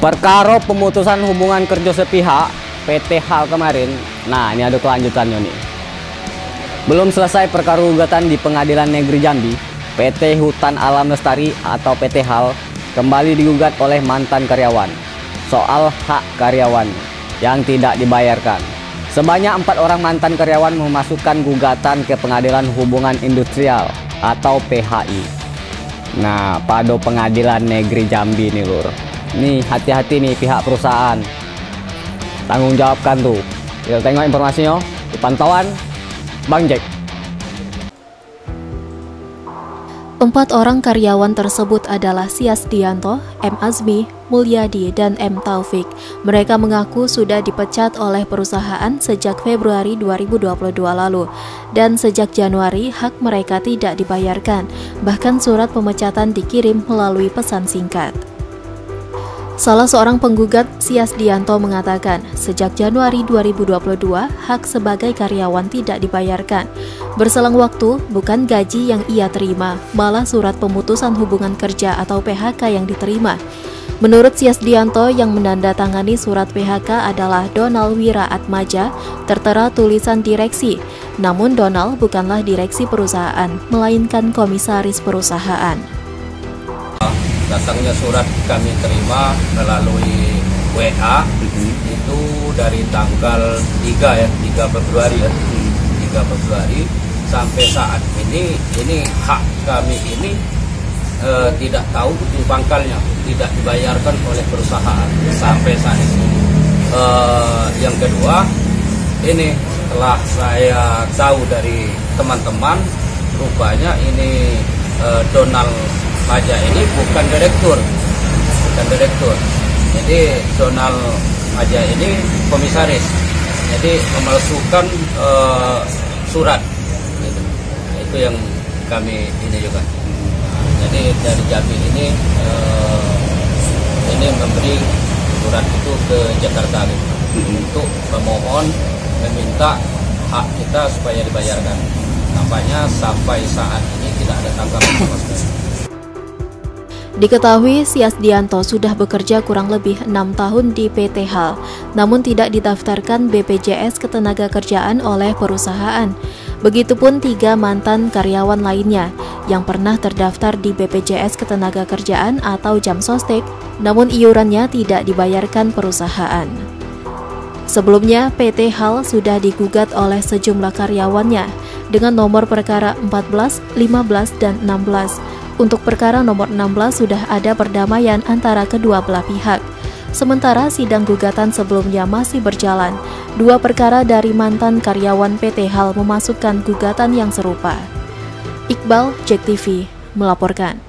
Perkara pemutusan hubungan kerja sepihak PT HAL kemarin, nah ini ada kelanjutannya nih. Belum selesai perkara gugatan di Pengadilan Negeri Jambi, PT Hutan Alam Lestari atau PT HAL kembali digugat oleh mantan karyawan soal hak karyawan yang tidak dibayarkan. Sebanyak 4 orang mantan karyawan memasukkan gugatan ke Pengadilan Hubungan Industrial atau PHI. Nah, pada Pengadilan Negeri Jambi nih lur. Nih hati-hati nih pihak perusahaan. Tanggung jawabkan tuh. Kita tengok informasinya di pantauan Bang Jack. 4 orang karyawan tersebut adalah Siasdianto, M. Azmi, Mulyadi, dan M. Taufik. Mereka mengaku sudah dipecat oleh perusahaan sejak Februari 2022 lalu. Dan sejak Januari hak mereka tidak dibayarkan. Bahkan surat pemecatan dikirim melalui pesan singkat. Salah seorang penggugat, Siasdianto, mengatakan sejak Januari 2022 hak sebagai karyawan tidak dibayarkan. Berselang waktu, bukan gaji yang ia terima, malah surat pemutusan hubungan kerja atau PHK yang diterima. Menurut Siasdianto, yang menandatangani surat PHK adalah Donald Wiraatmaja, tertera tulisan direksi. Namun Donald bukanlah direksi perusahaan, melainkan komisaris perusahaan. Datangnya surat kami terima melalui WA itu dari tanggal 3 Februari 3 Februari sampai saat ini hak kami ini tidak tahu ujung pangkalnya, tidak dibayarkan oleh perusahaan sampai saat ini. Yang kedua, ini setelah saya tahu dari teman-teman, rupanya ini Donald Maja ini bukan direktur. Jadi Donald Maja ini komisaris. Jadi memalsukan surat. Gitu. Itu yang kami ini juga. Jadi dari Jambi ini memberi surat itu ke Jakarta gitu, untuk memohon meminta hak kita supaya dibayarkan. Nampaknya sampai saat ini tidak ada tanggapan sama sekali. Diketahui Siasdianto sudah bekerja kurang lebih 6 tahun di PT HAL, namun tidak didaftarkan BPJS Ketenagakerjaan oleh perusahaan. Begitupun 3 mantan karyawan lainnya yang pernah terdaftar di BPJS Ketenagakerjaan atau Jamsostek, namun iurannya tidak dibayarkan perusahaan. Sebelumnya, PT HAL sudah digugat oleh sejumlah karyawannya dengan nomor perkara 14, 15, dan 16. Untuk perkara nomor 16 sudah ada perdamaian antara kedua belah pihak. Sementara sidang gugatan sebelumnya masih berjalan. 2 perkara dari mantan karyawan PT HAL memasukkan gugatan yang serupa. Iqbal, Jack TV, melaporkan.